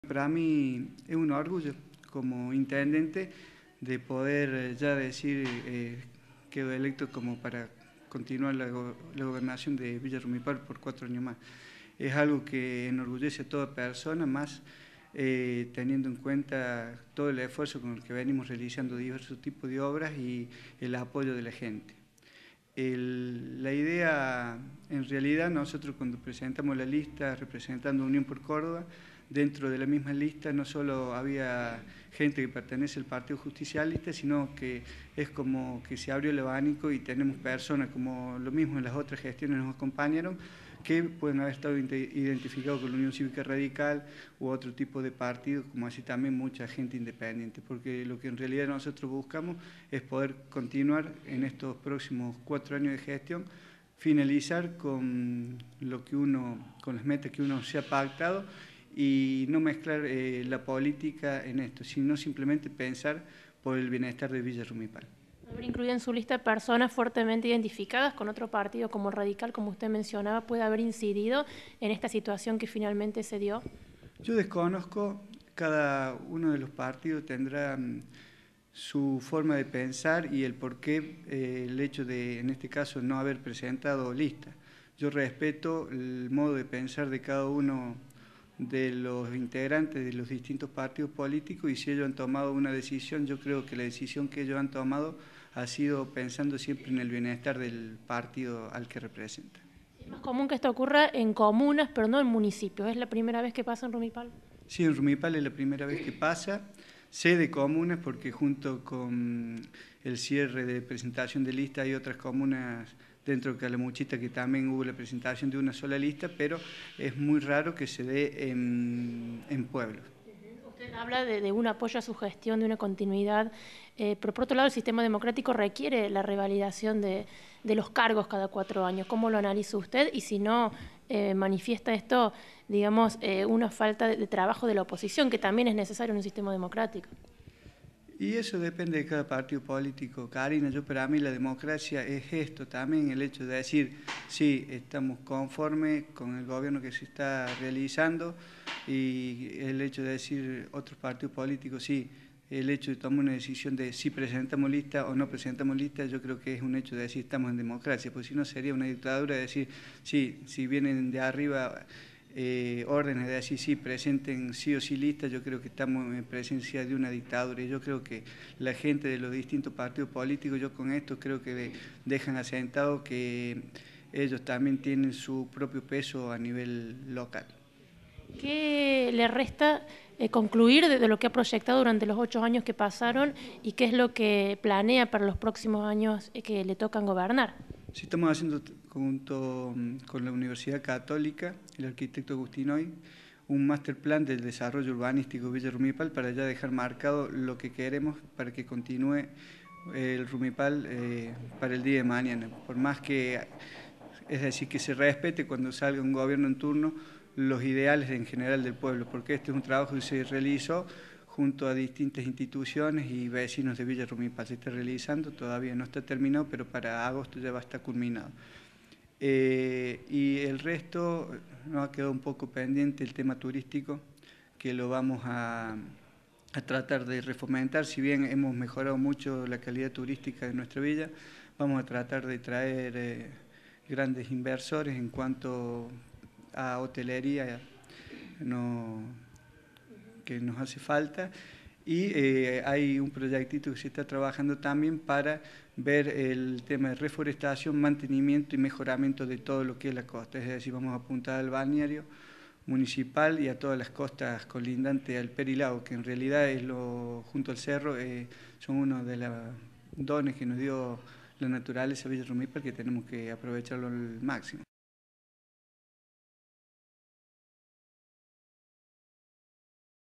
Para mí es un orgullo como intendente de poder ya decir quedo electo como para continuar la gobernación de Villa Rumipal por 4 años más. Es algo que enorgullece a toda persona, más teniendo en cuenta todo el esfuerzo con el que venimos realizando diversos tipos de obras y el apoyo de la gente. La idea, en realidad, nosotros cuando presentamos la lista representando Unión por Córdoba, dentro de la misma lista no solo había gente que pertenece al Partido Justicialista, sino que es como que se abrió el abanico y tenemos personas, como lo mismo en las otras gestiones nos acompañaron, que pueden haber estado identificados con la Unión Cívica Radical u otro tipo de partido, como así también mucha gente independiente, porque lo que en realidad nosotros buscamos es poder continuar en estos próximos 4 años de gestión, finalizar con con las metas que uno se ha pactado y no mezclar la política en esto, sino simplemente pensar por el bienestar de Villa Rumipal. Haber incluido en su lista personas fuertemente identificadas con otro partido como el Radical, como usted mencionaba, puede haber incidido en esta situación que finalmente se dio. Yo desconozco, cada uno de los partidos tendrá su forma de pensar y el porqué, el hecho de, en este caso, no haber presentado lista. Yo respeto el modo de pensar de cada uno de los integrantes de los distintos partidos políticos y si ellos han tomado una decisión, yo creo que la decisión que ellos han tomado ha sido pensando siempre en el bienestar del partido al que representan. Es más común que esto ocurra en comunas, pero no en municipios. ¿Es la primera vez que pasa en Rumipal? Sí, en Rumipal es la primera vez que pasa. Sé de comunas porque junto con el cierre de presentación de lista hay otras comunas dentro de Calamuchita que también hubo la presentación de una sola lista, pero es muy raro que se dé en pueblos. Usted habla de un apoyo a su gestión, de una continuidad, pero por otro lado el sistema democrático requiere la revalidación de los cargos cada 4 años. ¿Cómo lo analiza usted? Y si no manifiesta esto, digamos, una falta de trabajo de la oposición, que también es necesario en un sistema democrático. Y eso depende de cada partido político, Karina. Para mí la democracia es esto también, el hecho de decir, sí, estamos conformes con el gobierno que se está realizando y el hecho de decir otros partidos políticos, sí, el hecho de tomar una decisión de si presentamos lista o no presentamos lista, yo creo que es un hecho de decir estamos en democracia, porque si no sería una dictadura de decir, sí, si vienen de arriba órdenes de decir sí, presenten sí o sí listas, yo creo que estamos en presencia de una dictadura y yo creo que la gente de los distintos partidos políticos, yo con esto creo que dejan asentado que ellos también tienen su propio peso a nivel local. ¿Qué le resta concluir de lo que ha proyectado durante los 8 años que pasaron y qué es lo que planea para los próximos años que le tocan gobernar? Sí, estamos haciendo junto con la Universidad Católica, el arquitecto Agustín Hoy, un master plan del desarrollo urbanístico de Villa Rumipal para ya dejar marcado lo que queremos para que continúe el Rumipal para el día de mañana. Por más que, es decir, que se respete cuando salga un gobierno en turno los ideales en general del pueblo, porque este es un trabajo que se realizó junto a distintas instituciones y vecinos de Villa Rumipal. Se está realizando, todavía no está terminado, pero para agosto ya va a estar culminado. Y el resto nos ha quedado un poco pendiente el tema turístico, que lo vamos a tratar de refomentar. Si bien hemos mejorado mucho la calidad turística de nuestra villa, vamos a tratar de traer grandes inversores en cuanto a hotelería que nos hace falta y hay un proyectito que se está trabajando también para ver el tema de reforestación, mantenimiento y mejoramiento de todo lo que es la costa, es decir, vamos a apuntar al balneario municipal y a todas las costas colindantes al Perilao, que en realidad es junto al cerro, son uno de los dones que nos dio la naturaleza de Villa Rumipal que tenemos que aprovecharlo al máximo.